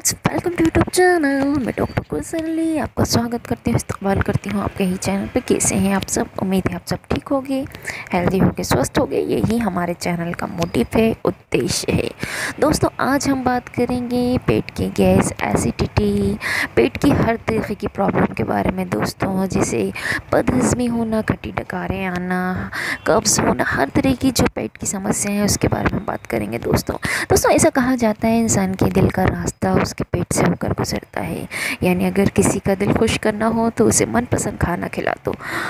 Friends, welcome to YouTube channel. मैं doctor Kushli आपका स्वागत करती हूँ, इस्तकबाल करती हूँ आपके ही चैनल पे। कैसे हैं आप सब? उम्मीद है आप सब ठीक होगे, हेल्दी होगे, स्वस्थ होगे। यही हमारे चैनल का मोटिव है, उद्देश्य है। दोस्तों, आज हम बात करेंगे पेट की गैस, एसिडिटी, पेट की हर तरीके की प्रॉब्लम के बारे में दोस्तों, जैसे बदहज़मी होना, खट्टी डकारें आना, कब्ज़ होना, हर तरह की जो पेट की समस्या है उसके बारे में बात करेंगे दोस्तों ऐसा कहा जाता है इंसान के दिल का रास्ता उसके पेट से होकर गुजरता है। यानी अगर किसी का दिल खुश करना हो तो उसे मनपसंद खाना खिला दो।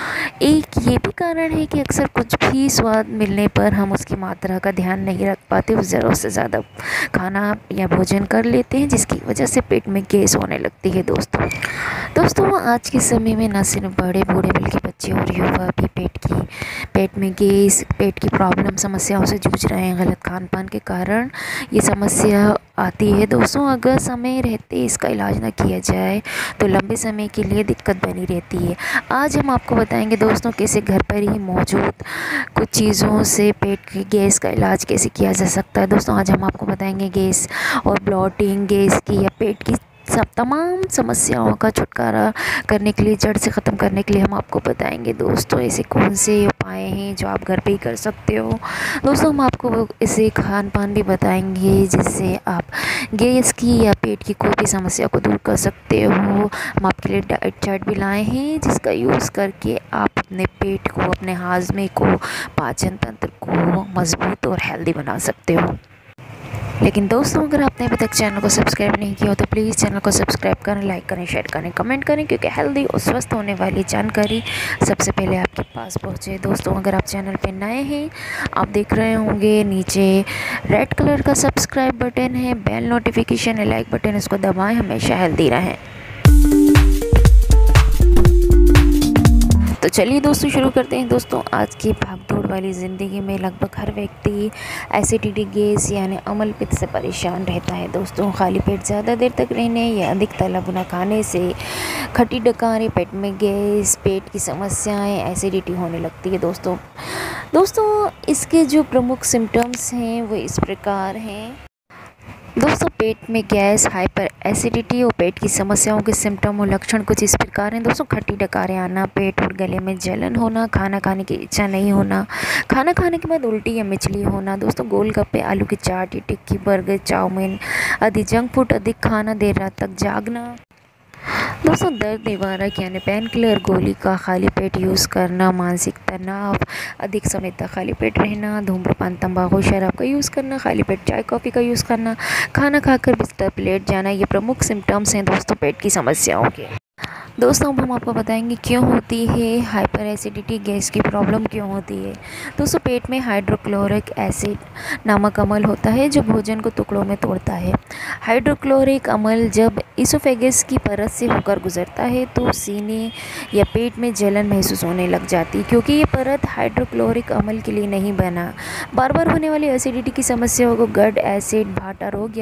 एक ये भी कारण है कि अक्सर कुछ भी स्वाद मिलने पर हम उसकी मात्रा का ध्यान नहीं रख पाते, उस ज़रूरत से ज़्यादा खाना या भोजन कर लेते हैं, जिसकी वजह से पेट में गैस होने लगती है दोस्तों आज के समय में न सिर्फ बड़े बूढ़े बल्कि बच्चे और युवा भी पेट में गैस, पेट की प्रॉब्लम समस्याओं से जूझ रहे हैं। गलत खान पान के कारण ये समस्या आती है दोस्तों। अगर समय रहते इसका इलाज ना किया जाए तो लंबे समय के लिए दिक्कत बनी रहती है। आज हम आपको बताएंगे दोस्तों कैसे घर पर ही मौजूद कुछ चीज़ों से पेट की गैस का इलाज कैसे किया जा सकता है। दोस्तों आज हम आपको बताएंगे गैस और ब्लॉटिंग, गैस की या पेट की सब तमाम समस्याओं का छुटकारा करने के लिए, जड़ से ख़त्म करने के लिए हम आपको बताएंगे दोस्तों ऐसे कौन से उपाय हैं जो आप घर पे ही कर सकते हो। दोस्तों हम आपको ऐसे खान पान भी बताएंगे जिससे आप गैस की या पेट की कोई भी समस्या को दूर कर सकते हो। हम आपके लिए डाइट चार्ट भी लाए हैं जिसका यूज़ करके आप अपने पेट को, अपने हाजमे को, पाचन तंत्र को मजबूत और हेल्दी बना सकते हो। लेकिन दोस्तों अगर आपने अभी तक चैनल को सब्सक्राइब नहीं किया हो तो प्लीज़ चैनल को सब्सक्राइब करें, लाइक करें, शेयर करें, कमेंट करें, क्योंकि हेल्दी और स्वस्थ होने वाली जानकारी सबसे पहले आपके पास पहुंचे। दोस्तों अगर आप चैनल पे नए हैं, आप देख रहे होंगे नीचे रेड कलर का सब्सक्राइब बटन है, बेल नोटिफिकेशन है, लाइक बटन, इसको दबाएँ। हमेशा हेल्दी रहें। तो चलिए दोस्तों शुरू करते हैं। दोस्तों आज की भागदौड़ वाली ज़िंदगी में लगभग हर व्यक्ति एसिडिटी, गैस यानी अम्ल पित्त से परेशान रहता है दोस्तों। खाली पेट ज़्यादा देर तक रहने या अधिक तला भुना खाने से खट्टी डकारें, पेट में गैस, पेट की समस्याएं, एसिडिटी होने लगती है दोस्तों इसके जो प्रमुख सिम्टम्स हैं वो इस प्रकार हैं। दोस्तों पेट में गैस, हाइपर एसिडिटी और पेट की समस्याओं के सिम्टम और लक्षण कुछ इस प्रकार हैं दोस्तों। खट्टी डकारें आना, पेट और गले में जलन होना, खाना खाने की इच्छा नहीं होना, खाना खाने के बाद उल्टी या मिचली होना दोस्तों, गोलगप्पे, आलू की चाट या टिक्की, बर्गर, चाउमीन, अधिक जंक फूड, अधिक खाना, देर रात तक जागना दोस्तों, दर्द निवारक यानी पेन किलर गोली का खाली पेट यूज़ करना, मानसिक तनाव, अधिक समय तक खाली पेट रहना, धूम्रपान, तंबाकू, शराब का यूज़ करना, खाली पेट चाय कॉफ़ी का यूज़ करना, खाना खाकर बिस्तर पर लेट जाना, ये प्रमुख सिम्टम्स हैं दोस्तों पेट की समस्याओं के। दोस्तों अब हम आपको बताएंगे क्यों होती है हाइपर एसिडिटी, गैस की प्रॉब्लम क्यों होती है। दोस्तों पेट में हाइड्रोक्लोरिक एसिड नामक अम्ल होता है जो भोजन को टुकड़ों में तोड़ता है। हाइड्रोक्लोरिक अम्ल जब इसोफेगस की परत से होकर गुजरता है तो सीने या पेट में जलन महसूस होने लग जाती है, क्योंकि ये परत हाइड्रोक्लोरिक अम्ल के लिए नहीं बना। बार बार होने वाली एसिडिटी की समस्याओं को गड एसिड, भाटा रोग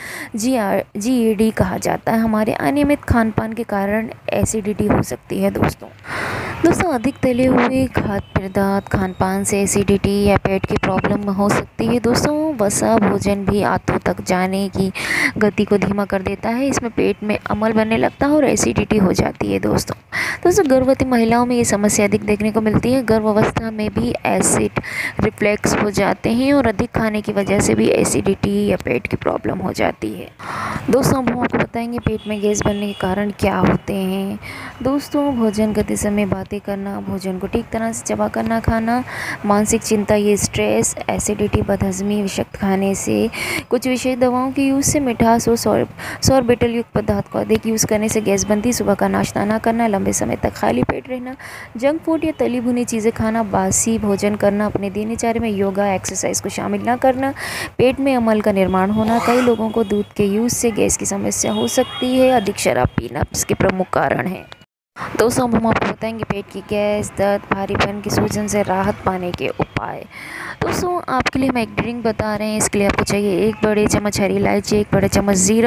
या GED कहा जाता है। हमारे अनियमित खान पान के कारण एसिडिटी हो सकती है दोस्तों अधिक तले हुए खाद्य पदार्थ, खान पान से एसिडिटी या पेट की प्रॉब्लम हो सकती है दोस्तों। वसा भोजन भी आंतों तक जाने की गति को धीमा कर देता है, इसमें पेट में अम्ल बनने लगता है और एसिडिटी हो जाती है दोस्तों गर्भवती महिलाओं में ये समस्या अधिक देखने को मिलती है। गर्भावस्था में भी एसिड रिफ्लेक्स हो जाते हैं और अधिक खाने की वजह से भी एसिडिटी या पेट की प्रॉब्लम हो जाती है दोस्तों। अब हम आपको बताएंगे पेट में गैस बनने के कारण क्या होते हैं। दोस्तों भोजन करते समय बातें करना, भोजन को ठीक तरह से चबा कर ना खाना, मानसिक चिंता, ये स्ट्रेस, एसिडिटी, बदहज़मी, विषाक्त खाने से, कुछ विशेष दवाओं के यूज़ से, मिठास और सॉर्बिटल युक्त पदार्थ को अधिक यूज़ करने से गैस बनती, सुबह का नाश्ता ना करना, लंबे समय तक खाली पेट रहना, जंक फूड या तली भुनी चीज़ें खाना, बासी भोजन करना, अपने दिनचर्या में योगा, एक्सरसाइज को शामिल ना करना, पेट में अम्ल का निर्माण होना। कई लोगों को दूध के यूज़ से गैस की समस्या हो सकती है। अधिक शराब पीना इसके प्रमुख कारण है दोस्तों। अब हम आपको बताएंगे पेट की गैस, दर्द, भारीपन की सूजन से राहत पाने के उपाय। दोस्तों आपके लिए हम एक ड्रिंक बता रहे हैं। इसके लिए आपको चाहिए 1 बड़े चम्मच हरी इलायची, 1 बड़ा चम्मच जीरा,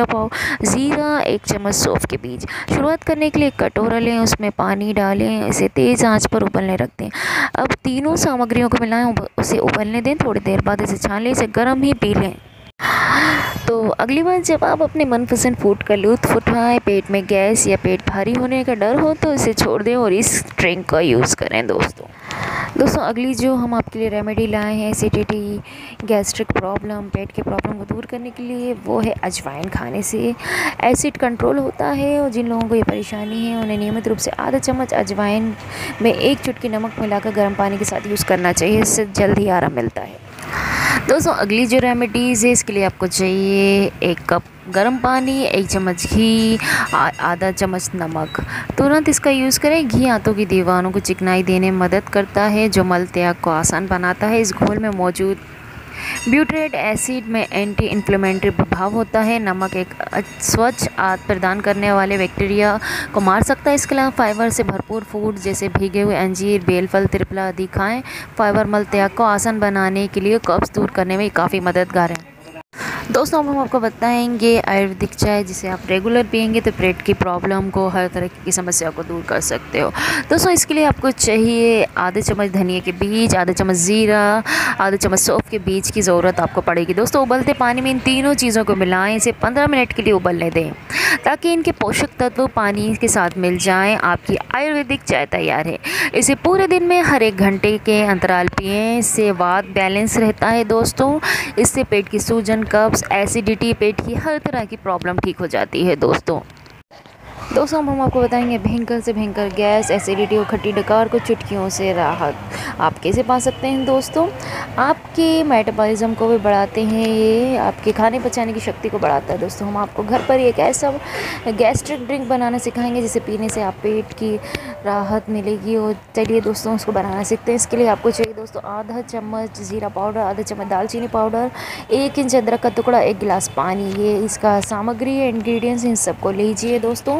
1 चम्मच सौंफ के बीज। शुरुआत करने के लिए एक कटोरा लें, उसमें पानी डालें, इसे तेज़ आंच पर उबलने रख दें। अब तीनों सामग्रियों को मिलाएं, उसे उबलने दें। थोड़ी देर बाद इसे छान लें, इसे गर्म ही पी लें। तो अगली बार जब आप अपने मनपसंद फूड का लुत्फ़ उठाएं, पेट में गैस या पेट भारी होने का डर हो तो इसे छोड़ दें और इस ड्रिंक का यूज़ करें दोस्तों अगली जो हम आपके लिए रेमेडी लाए हैं एसिडिटी, गैस्ट्रिक प्रॉब्लम, पेट के प्रॉब्लम को दूर करने के लिए, वो है अजवाइन। खाने से एसिड कंट्रोल होता है और जिन लोगों को ये परेशानी है उन्हें नियमित रूप से आधा चम्मच अजवाइन में 1 चुटकी नमक मिलाकर गर्म पानी के साथ यूज़ करना चाहिए, इससे जल्द ही आराम मिलता है। दोस्तों अगली जो रेमेडीज़ है इसके लिए आपको चाहिए 1 कप गर्म पानी, 1 चम्मच घी, आधा चम्मच नमक। तुरंत इसका यूज़ करें। घी आंतों की दीवारों को चिकनाई देने में मदद करता है जो मल त्याग को आसान बनाता है। इस घोल में मौजूद ब्यूटरेट एसिड में एंटी इन्फ्लेमेटरी प्रभाव होता है। नमक एक स्वच्छ आंत प्रदान करने वाले बैक्टीरिया को मार सकता है। इसके अलावा फाइबर से भरपूर फूड जैसे भीगे हुए अंजीर, बेलफल, त्रिफला आदि खाएं। फाइबर मल त्याग को आसान बनाने के लिए कब्ज़ दूर करने में काफ़ी मददगार है। दोस्तों अब हम आपको बताएंगे आयुर्वेदिक चाय, जिसे आप रेगुलर पियेंगे तो पेट की प्रॉब्लम को, हर तरह की समस्या को दूर कर सकते हो। दोस्तों इसके लिए आपको चाहिए आधे चम्मच धनिया के बीज, आधा चम्मच ज़ीरा, आधा चम्मच सौंफ के बीज की ज़रूरत आपको पड़ेगी। दोस्तों उबलते पानी में इन तीनों चीज़ों को मिलाएं, इसे 15 मिनट के लिए उबलने दें ताकि इनके पोषक तत्व पानी के साथ मिल जाएं। आपकी आयुर्वेदिक चाय तैयार है। इसे पूरे दिन में हर 1 घंटे के अंतराल पिएं, इससे वात बैलेंस रहता है। दोस्तों इससे पेट की सूजन, कब्ज़, एसिडिटी, पेट की हर तरह की प्रॉब्लम ठीक हो जाती है। दोस्तों हम आपको बताएंगे भयंकर से भयंकर गैस, एसिडिटी और खट्टी डकार को चुटकियों से राहत आप कैसे पा सकते हैं। दोस्तों आपके मेटाबॉलिज्म को भी बढ़ाते हैं, ये आपके खाने पचाने की शक्ति को बढ़ाता है। दोस्तों हम आपको घर पर एक ऐसा गैस्ट्रिक ड्रिंक बनाना सिखाएंगे जिसे पीने से आप पेट की राहत मिलेगी। और चलिए दोस्तों उसको बनाना सीखते हैं। इसके लिए आपको चाहिए दोस्तों आधा चम्मच ज़ीरा पाउडर, आधा चम्मच दालचीनी पाउडर, 1 इंच अदरक का टुकड़ा, 1 गिलास पानी। ये इसका सामग्री है, इंग्रेडिएंट्स, इन सबको लीजिए।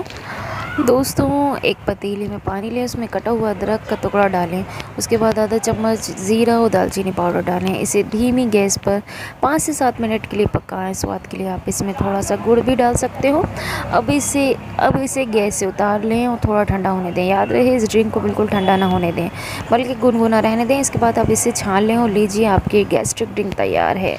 दोस्तों एक पतीले में पानी लें, उसमें कटा हुआ अदरक का टुकड़ा डालें, उसके बाद आधा चम्मच ज़ीरा और दालचीनी पाउडर डालें। इसे धीमी गैस पर 5 से 7 मिनट के लिए पकाएं। स्वाद के लिए आप इसमें थोड़ा सा गुड़ भी डाल सकते हो। अब इसे गैस से उतार लें और थोड़ा ठंडा होने दें। याद रहे इस ड्रिंक को बिल्कुल ठंडा ना होने दें, बल्कि गुनगुना रहने दें। इसके बाद आप इसे छान लें और लीजिए, आपकी गैस्ट्रिक ड्रिंक तैयार है।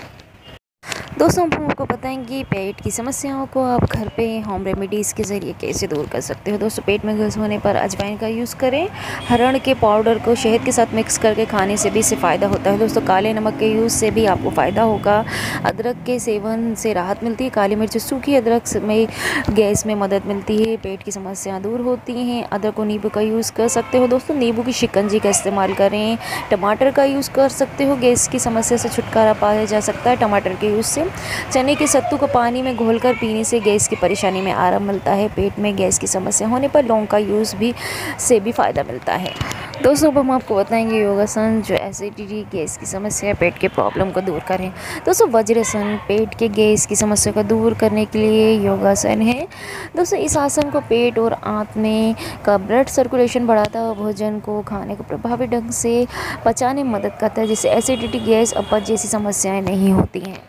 दोस्तों हम आपको बताएंगे पेट की समस्याओं को आप घर पे होम रेमेडीज़ के ज़रिए कैसे दूर कर सकते हो। दोस्तों पेट में गैस होने पर अजवाइन का यूज़ करें। हरण के पाउडर को शहद के साथ मिक्स करके खाने से भी इससे फ़ायदा होता है। दोस्तों काले नमक के यूज़ से भी आपको फ़ायदा होगा। अदरक के सेवन से राहत मिलती है। काली मिर्च, सूखी अदरक में गैस में मदद मिलती है, पेट की समस्याएँ दूर होती हैं। अदरक और नींबू का यूज़ कर सकते हो। दोस्तों नींबू की शिकंजी का इस्तेमाल करें। टमाटर का यूज़ कर सकते हो, गैस की समस्या से छुटकारा पाया जा सकता है टमाटर के यूज़ से। चने के सत्तू को पानी में घोलकर पीने से गैस की परेशानी में आराम मिलता है। पेट में गैस की समस्या होने पर लौंग का यूज़ से भी फ़ायदा मिलता है। दोस्तों अब हम आपको बताएंगे योगासन, जो एसिडिटी, गैस की समस्या, पेट के प्रॉब्लम को दूर करें। दोस्तों वज्रासन पेट के गैस की समस्या को दूर करने के लिए योगासन है। दोस्तों इस आसन को पेट और आंत में का ब्लड सर्कुलेशन बढ़ाता है, भोजन को खाने को प्रभावी ढंग से पचाने में मदद करता है, जिससे एसिडिटी, गैस, अपच जैसी समस्याएं नहीं होती हैं।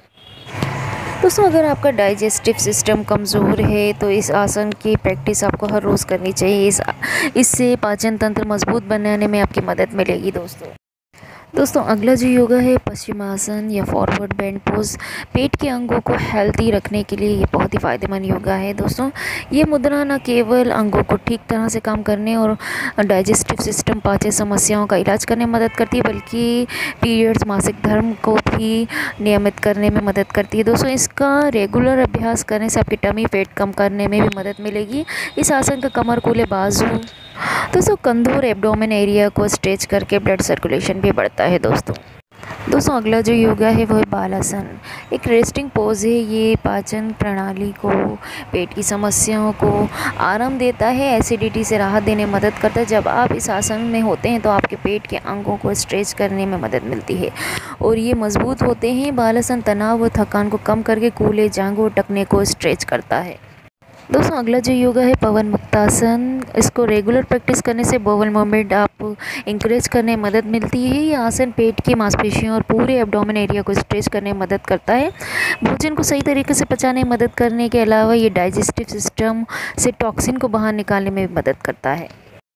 दोस्तों अगर आपका डाइजेस्टिव सिस्टम कमज़ोर है तो इस आसन की प्रैक्टिस आपको हर रोज़ करनी चाहिए। इससे पाचन तंत्र मजबूत बनाने में आपकी मदद मिलेगी। दोस्तों अगला जो योगा है पश्चिमासन या फॉरवर्ड बेंड पोज, पेट के अंगों को हेल्दी रखने के लिए ये बहुत ही फ़ायदेमंद योगा है। दोस्तों ये मुद्रा न केवल अंगों को ठीक तरह से काम करने और डाइजेस्टिव सिस्टम, पाचन समस्याओं का इलाज करने में मदद करती है, बल्कि पीरियड्स, मासिक धर्म को भी नियमित करने में मदद करती है। दोस्तों इसका रेगुलर अभ्यास करने से आपकी टमी फैट कम करने में भी मदद मिलेगी। इस आसन का कमर, कूल्हे, बाजू, दोस्तों कंधों और एब्डोमेन एरिया को स्ट्रेच करके ब्लड सर्कुलेशन भी बढ़ता है। दोस्तों अगला जो योगा है वो है बालासन, एक रेस्टिंग पोज है। ये पाचन प्रणाली को, पेट की समस्याओं को आराम देता है, एसिडिटी से राहत देने में मदद करता है। जब आप इस आसन में होते हैं तो आपके पेट के अंगों को स्ट्रेच करने में मदद मिलती है और ये मजबूत होते हैं। बालासन तनाव व थकान को कम करके कूल्हे, जांघों और टखने को स्ट्रेच करता है। दोस्तों अगला जो योगा है पवन मुक्तासन, इसको रेगुलर प्रैक्टिस करने से बोवल मूवमेंट आप इंकरेज करने में मदद मिलती है। ये आसन पेट की मांसपेशियों और पूरे एब्डोमेन एरिया को स्ट्रेच करने में मदद करता है। भोजन को सही तरीके से पचाने में मदद करने के अलावा ये डाइजेस्टिव सिस्टम से टॉक्सिन को बाहर निकालने में भी मदद करता है।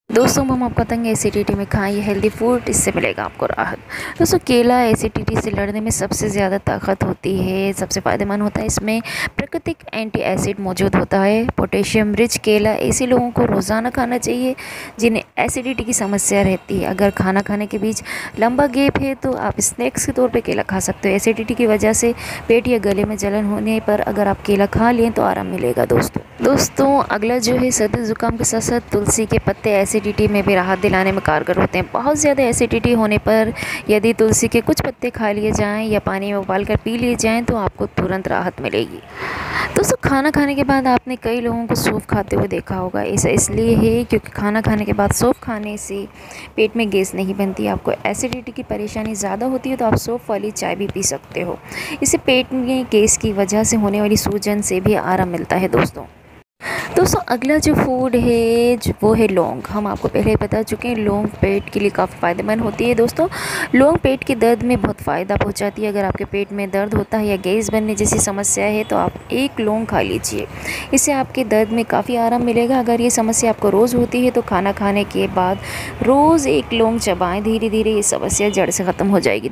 दोस्तों हम आपको बताएंगे एसिडिटी में खाएं ये हेल्दी फूड, इससे मिलेगा आपको राहत। दोस्तों केला एसिडिटी से लड़ने में सबसे ज़्यादा ताकत होती है, सबसे फ़ायदेमंद होता है। इसमें प्राकृतिक एंटी एसिड मौजूद होता है। पोटेशियम रिच केला ऐसे लोगों को रोज़ाना खाना चाहिए जिन्हें एसिडिटी की समस्या रहती है। अगर खाना खाने के बीच लंबा गैप है तो आप स्नैक्स के तौर पर केला खा सकते हो। एसिडिटी की वजह से पेट या गले में जलन होने पर अगर आप केला खा लें तो आराम मिलेगा। दोस्तों अगला जो है सर्दी ज़ुकाम के साथ साथ तुलसी के पत्ते एसिडिटी में भी राहत दिलाने में कारगर होते हैं। बहुत ज़्यादा एसिडिटी होने पर यदि तुलसी के कुछ पत्ते खा लिए जाएं या पानी में उबाल कर पी लिए जाएं तो आपको तुरंत राहत मिलेगी। दोस्तों खाना खाने के बाद आपने कई लोगों को सौंफ खाते हुए देखा होगा। ऐसा इसलिए है क्योंकि खाना खाने के बाद सौंफ खाने से पेट में गैस नहीं बनती। आपको एसिडिटी की परेशानी ज़्यादा होती है तो आप सौंफ वाली चाय भी पी सकते हो। इससे पेट में गैस की वजह से होने वाली सूजन से भी आराम मिलता है। दोस्तों अगला जो फूड है वो है लौंग। हम आपको पहले ही बता चुके हैं लौंग पेट के लिए काफ़ी फ़ायदेमंद होती है। दोस्तों लौंग पेट के दर्द में बहुत फ़ायदा पहुंचाती है। अगर आपके पेट में दर्द होता है या गैस बनने जैसी समस्या है तो आप एक लौंग खा लीजिए, इससे आपके दर्द में काफ़ी आराम मिलेगा। अगर ये समस्या आपको रोज़ होती है तो खाना खाने के बाद रोज़ एक लौंग चबाएँ, धीरे धीरे ये समस्या जड़ से ख़त्म हो जाएगी।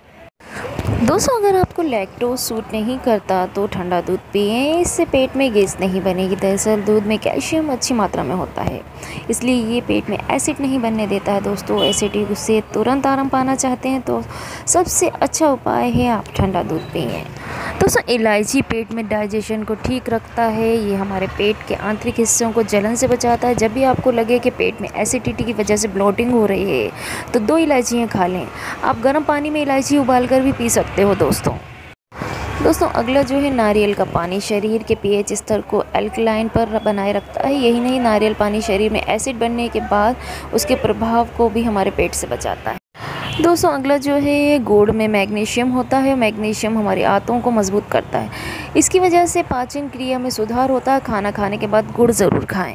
दोस्तों अगर आपको लैक्टोज सूट नहीं करता तो ठंडा दूध पिएं, इससे पेट में गैस नहीं बनेगी। दरअसल दूध में कैल्शियम अच्छी मात्रा में होता है, इसलिए ये पेट में एसिड नहीं बनने देता है। दोस्तों एसिडिटी से तुरंत आराम पाना चाहते हैं तो सबसे अच्छा उपाय है आप ठंडा दूध पिएं। दोस्तों इलायची पेट में डाइजेशन को ठीक रखता है। ये हमारे पेट के आंतरिक हिस्सों को जलन से बचाता है। जब भी आपको लगे कि पेट में एसिडिटी की वजह से ब्लोटिंग हो रही है तो 2 इलायचियाँ खा लें। आप गर्म पानी में इलायची उबाल कर भी पी सकते हो। दोस्तों अगला जो है नारियल का पानी शरीर के पीएच स्तर को एल्कलाइन पर बनाए रखता है। यही नहीं, नारियल पानी शरीर में एसिड बनने के बाद उसके प्रभाव को भी हमारे पेट से बचाता है। दोस्तों अगला जो है गुड़ में मैग्नीशियम होता है। मैग्नीशियम हमारी आंतों को मजबूत करता है, इसकी वजह से पाचन क्रिया में सुधार होता है। खाना खाने के बाद गुड़ ज़रूर खाएं।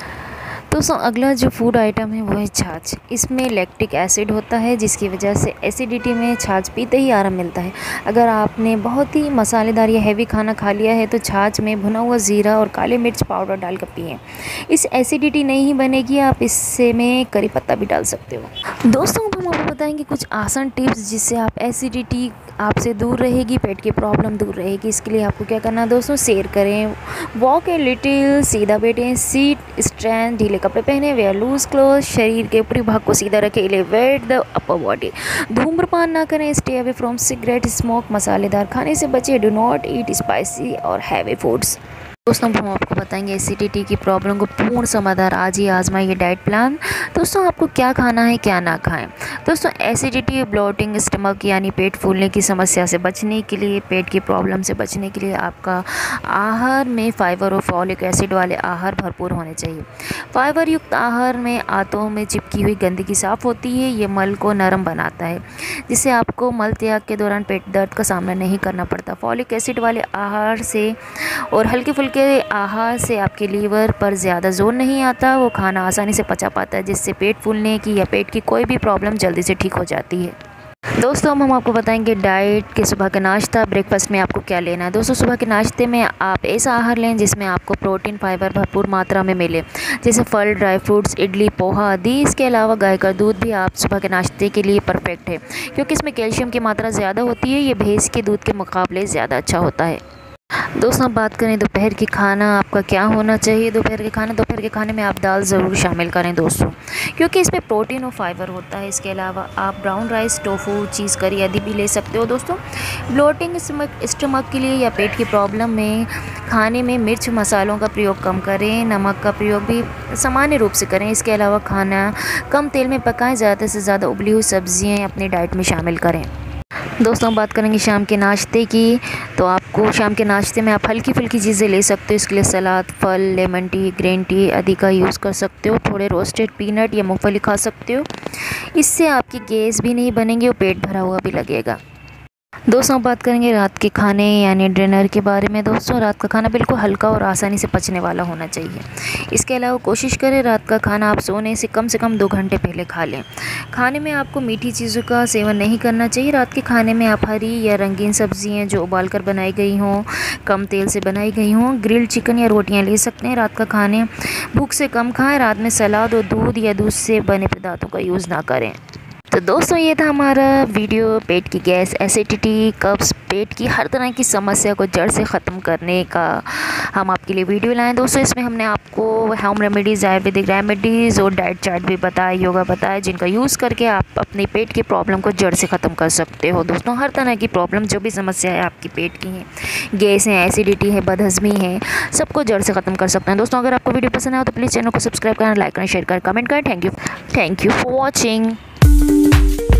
दोस्तों अगला जो फूड आइटम है वो है छाछ। इसमें लैक्टिक एसिड होता है जिसकी वजह से एसिडिटी में छाछ पीते ही आराम मिलता है। अगर आपने बहुत ही मसालेदार या हैवी खाना खा लिया है तो छाछ में भुना हुआ ज़ीरा और काले मिर्च पाउडर डालकर पिएं, इस एसिडिटी नहीं बनेगी। आप इससे में करी पत्ता भी डाल सकते हो। दोस्तों अब हम आपको बताएंगे कुछ आसान टिप्स जिससे आप एसिडिटी आपसे दूर रहेगी, पेट की प्रॉब्लम दूर रहेगी। इसके लिए आपको क्या करना है दोस्तों, शेयर करें, वॉक ए लिटिल, सीधा बैठें, सीट स्ट्रेंथ, ढीले कपड़े पहने, वेयर लूज क्लोथ, शरीर के ऊपरी भाग को सीधा रखें, एलिवेट द अपर बॉडी, धूम्रपान ना करें, stay away from cigarette smoke, मसालेदार खाने से बचें, डू नॉट ईट स्पाइसी और हैवी फूड्स। दोस्तों हम आपको बताएंगे एसिडिटी की प्रॉब्लम को पूर्ण समाधान। आज ही आजमाइए डाइट प्लान। दोस्तों आपको क्या खाना है क्या ना खाएं। दोस्तों एसिडिटी, ब्लोटिंग, स्टमक यानी पेट फूलने की समस्या से बचने के लिए, पेट की प्रॉब्लम से बचने के लिए आपका आहार में फाइबर और फॉलिक एसिड वाले आहार भरपूर होने चाहिए। फाइबर युक्त आहार में आंतों में चिपकी हुई गंदगी साफ़ होती है। ये मल को नरम बनाता है जिससे आपको मल त्याग के दौरान पेट दर्द का सामना नहीं करना पड़ता। फॉलिक एसिड वाले आहार से और हल्के फुल्के के आहार से आपके लीवर पर ज़्यादा जोर नहीं आता, वो खाना आसानी से पचा पाता है जिससे पेट फूलने की या पेट की कोई भी प्रॉब्लम जल्दी से ठीक हो जाती है। दोस्तों हम आपको बताएंगे डाइट के सुबह का नाश्ता, ब्रेकफास्ट में आपको क्या लेना है। दोस्तों सुबह के नाश्ते में आप ऐसा आहार लें जिसमें आपको प्रोटीन, फाइबर भरपूर मात्रा में मिले, जैसे फल, ड्राई फ्रूट्स, इडली, पोहा आदि। इसके अलावा गाय का दूध भी आप सुबह के नाश्ते के लिए परफेक्ट है क्योंकि इसमें कैल्शियम की मात्रा ज़्यादा होती है। ये भैंस के दूध के मुकाबले ज़्यादा अच्छा होता है। दोस्तों अब बात करें दोपहर की खाना आपका क्या होना चाहिए। दोपहर के खाने में आप दाल ज़रूर शामिल करें दोस्तों, क्योंकि इसमें प्रोटीन और फाइबर होता है। इसके अलावा आप ब्राउन राइस, टोफू, चीज़ करी आदि भी ले सकते हो। दोस्तों ब्लोटिंग, स्टमक के लिए या पेट की प्रॉब्लम में खाने में मिर्च मसालों का प्रयोग कम करें, नमक का प्रयोग भी सामान्य रूप से करें। इसके अलावा खाना कम तेल में पकाएं, ज़्यादा से ज़्यादा उबली हुई सब्जियाँ अपनी डाइट में शामिल करें। दोस्तों हम बात करेंगे शाम के नाश्ते की, तो आपको शाम के नाश्ते में आप हल्की फुल्की चीज़ें ले सकते हो। इसके लिए सलाद, फल, लेमन टी, ग्रीन टी आदि का यूज़ कर सकते हो। थोड़े रोस्टेड पीनट या मूंगफली खा सकते हो, इससे आपकी गैस भी नहीं बनेगी और पेट भरा हुआ भी लगेगा। दोस्तों बात करेंगे रात के खाने यानी डिनर के बारे में। दोस्तों रात का खाना बिल्कुल हल्का और आसानी से पचने वाला होना चाहिए। इसके अलावा कोशिश करें रात का खाना आप सोने से कम 2 घंटे पहले खा लें। खाने में आपको मीठी चीज़ों का सेवन नहीं करना चाहिए। रात के खाने में आप हरी या रंगीन सब्जियां जो उबाल कर बनाई गई हों, कम तेल से बनाई गई हों, ग्रिल्ड चिकन या रोटियाँ ले सकते हैं। रात का खाने भूख से कम खाएँ। रात में सलाद और दूध या दूध से बने पदार्थों का यूज़ ना करें। तो दोस्तों ये था हमारा वीडियो पेट की गैस, एसिडिटी, कब्ज़, पेट की हर तरह की समस्या को जड़ से ख़त्म करने का हम आपके लिए वीडियो लाएं। दोस्तों इसमें हमने आपको होम रेमेडीज़, आयुर्वेदिक रेमेडीज़ और डाइट चार्ट भी बताया, योगा बताया, जिनका यूज़ करके आप अपने पेट की प्रॉब्लम को जड़ से ख़त्म कर सकते हो। दोस्तों हर तरह की प्रॉब्लम, जो भी समस्या है आपकी पेट की है, गैस है, एसिडिटी है, बदहज़मी है, सबको जड़ से ख़त्म कर सकते हैं। दोस्तों अगर आपको वीडियो पसंद आए तो प्लीज़ चैनल को सब्सक्राइब करें, लाइक करें, शेयर करें, कमेंट करें। Thank you for watching.